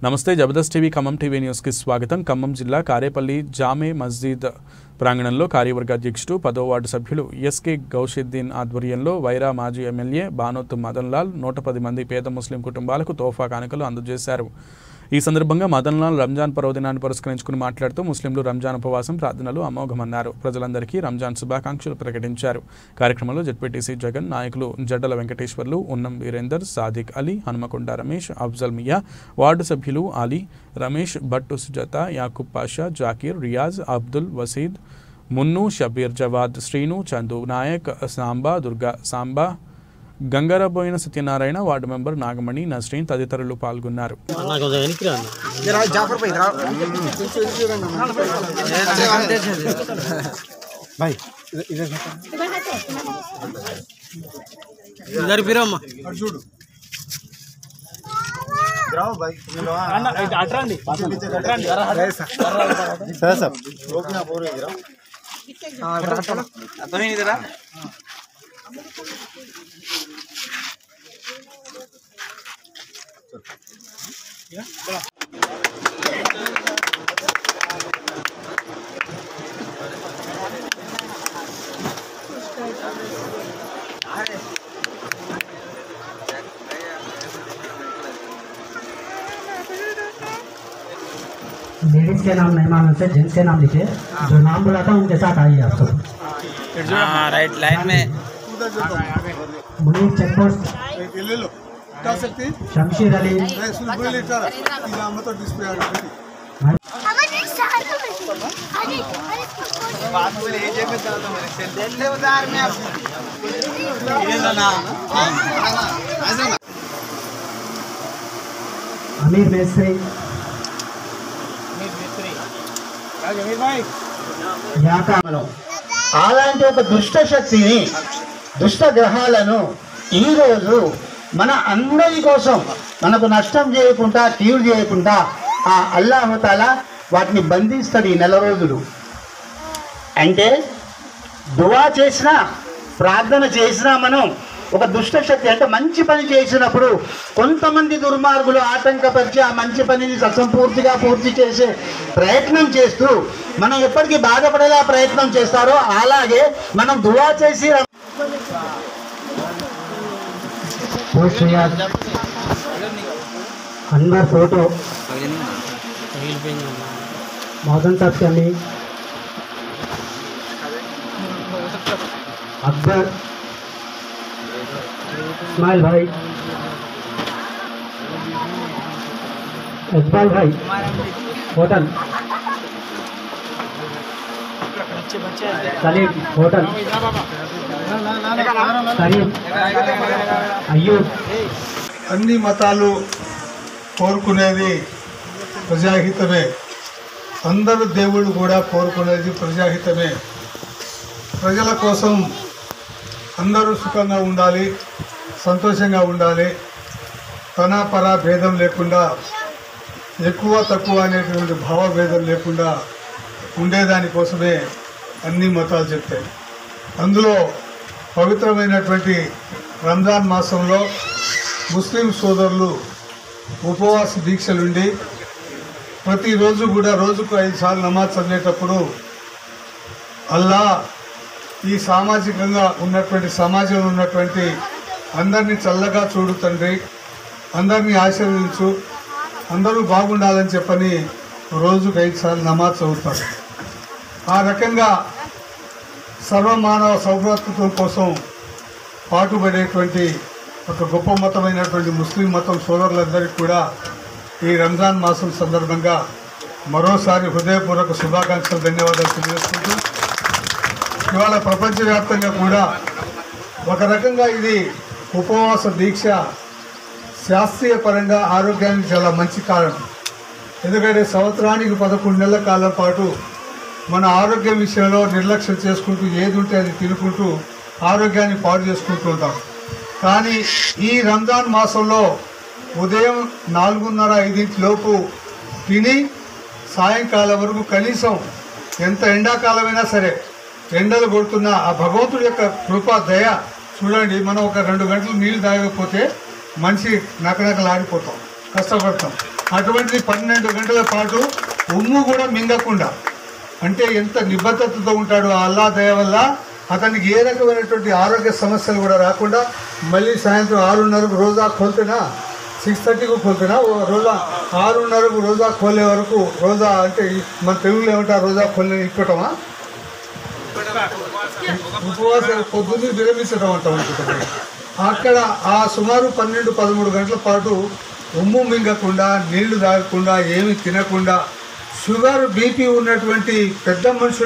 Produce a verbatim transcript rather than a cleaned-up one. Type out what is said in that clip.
నమస్తే Jabardasth TV Khammam TV న్యూస్కి స్వాగతం. ఖమ్మం జిల్లా కారేపల్లి జామే మస్జిద్ ప్రాంగణంలో కార్యవర్గ అధ్యక్షుడు పదో వార్డు సభ్యులు ఎస్కే గౌషుద్దీన్ ఆధ్వర్యంలో వైరా మాజీ ఎమ్మెల్యే బానోత్ మదన్ లాల్ నూట పది మంది పేద ముస్లిం కుటుంబాలకు తోఫా కానుకలు అందజేశారు. ఈ సందర్భంగా మదన్ లాల్ రంజాన్ పర్వదినాన్ని పురస్కరించుకుని మాట్లాడుతూ ముస్లింలు రంజాన్ ఉపవాసం ప్రార్థనలు అమోఘమన్నారు. ప్రజలందరికీ రంజాన్ శుభాకాంక్షలు ప్రకటించారు. కార్యక్రమంలో జెడ్పీటీసీ జగన్, నాయకులు జడ్డల వెంకటేశ్వర్లు, ఉన్నం వీరేందర్, సాదిక్ అలీ, హనుమకొండ రమేష్, అఫ్జల్ మియా, వార్డు సభ్యులు అలీ, రమేష్, భట్టు సుజాత, యాకూబ్ పాషా, జాకీర్, రియాజ్, అబ్దుల్ వసీద్, మున్ను, షబీర్, జవాద్, శ్రీను, చందు నాయక్, సాంబా, దుర్గా సాంబా, గంగారబోయిన సత్యనారాయణ, వార్డు మెంబర్ నాగమణి, నస్రీన్ తదితరులు పాల్గొన్నారు. लेडीज के नाम नहीं मालूम से जेंट्स के नाम लिखे, जो नाम बोला था उनके साथ आइए आप सब। हाँ राइट लाइन में मुनीर चेक पोस्ट, शमशीर अली, अमीर मेस्त्री, అలాంటి ఒక దుష్ట శక్తిని, దుష్ట గ్రహాలను ఈరోజు మన అందరి కోసం మనకు నష్టం చేయకుండా, కీడు చేయకుండా ఆ అల్లాహు తాలా వాటిని బంధిస్తాడు ఈ నెల రోజులు. అంటే దువా చేసినా, ప్రార్థన చేసినా మనం ఒక దుష్ట శక్తి అంటే మంచి పని చేసినప్పుడు కొంతమంది దుర్మార్గులు ఆటంకపరిచి ఆ మంచి పనిని అసంపూర్తిగా పూర్తి చేసే ప్రయత్నం చేస్తూ మనం ఎప్పటికీ బాధపడేలా ప్రయత్నం చేస్తారో అలాగే మనం దువా చేసి अनवर फोटो मौजन तस्कनी अकबर इस्माइल भाई, इकबाल भाई, होटल सलीम, होटल करीम, अయ్యూబ్. అన్ని మతాలు కోరుకునేది ప్రజాహితమే, అందరు దేవుళ్ళు కూడా కోరుకునేది ప్రజాహితమే. ప్రజల కోసం అందరూ సుఖంగా ఉండాలి, సంతోషంగా ఉండాలి, తన పరా భేదం లేకుండా, ఎక్కువ తక్కువ అనేటువంటి భావభేదం లేకుండా ఉండేదానికోసమే అన్ని మతాలు చెప్తాయి. అందులో పవిత్రమైనటువంటి రంజాన్ మాసంలో ముస్లిం సోదరులు ఉపవాస దీక్షలుండి ప్రతిరోజు కూడా రోజుకు ఐదు సార్లు నమాజ్ చదివేటప్పుడు అల్లా ఈ సామాజికంగా ఉన్నటువంటి సమాజంలో ఉన్నటువంటి అందరినీ చల్లగా చూడు తండ్రి, అందరినీ ఆశీర్వదించు, అందరూ బాగుండాలని చెప్పని రోజుకు ఐదు సార్లు నమాజ్ చదువుతారు. ఆ రకంగా సర్వమానవ సౌభ్రాతృత్వం కోసం పాటుపడేటువంటి ఒక గొప్ప మతమైనటువంటి ముస్లిం మతం సోదరులందరికీ కూడా ఈ రంజాన్ మాసం సందర్భంగా మరోసారి హృదయపూర్వక శుభాకాంక్షలు, ధన్యవాదాలు తెలియజేసుకుంటూ ఇవాళ ప్రపంచవ్యాప్తంగా కూడా ఒక రకంగా ఇది ఉపవాస దీక్ష శాస్త్రీయ పరంగా ఆరోగ్యానికి చాలా మంచి కారణం. ఎందుకంటే సంవత్సరానికి పదకొండు నెలల కాలం పాటు మన ఆరోగ్యం విషయంలో నిర్లక్ష్యం చేసుకుంటూ ఏది ఉంటే అది తినుకుంటూ ఆరోగ్యాన్ని పాడు చేసుకుంటూ ఉంటాం. కానీ ఈ రంజాన్ మాసంలో ఉదయం నాలుగున్నర ఐదింటి లోపు తిని సాయంకాలం వరకు కనీసం ఎంత ఎండాకాలమైనా సరే ఎండలు కొడుతున్న ఆ భగవంతుడి యొక్క కృప దయ చూడండి. మనం ఒక రెండు గంటలు నీళ్ళు తాగకపోతే మనిషి నకనకలాడిపోతాం, కష్టపడతాం. అటువంటిది పన్నెండు గంటల పాటు ఉమ్ము కూడా మింగకుండా, అంటే ఎంత నిబద్ధతతో ఉంటాడో అల్లా దయ వల్ల అతనికి ఏ రకమైనటువంటి ఆరోగ్య సమస్యలు కూడా రాకుండా, మళ్ళీ సాయంత్రం ఆరున్నరకు రోజా కోల్తేనా సిక్స్ థర్టీకు కోల్తేనా రోజా ఆరున్నరకు రోజా కోలే వరకు, రోజా అంటే మన తెలుగులో ఏమంటారు రోజా కోలే ఇప్పటమా, ఉపవాసం పొద్దున్నే విరమించడం అంటాం అనుకుంటున్నాం. అక్కడ ఆ సుమారు పన్నెండు పదమూడు గంటల పాటు ఉమ్ము మింగకుండా, నీళ్లు తాగకుండా, ఏమి తినకుండా, షుగర్ బీపీ ఉన్నటువంటి పెద్ద మనుషులు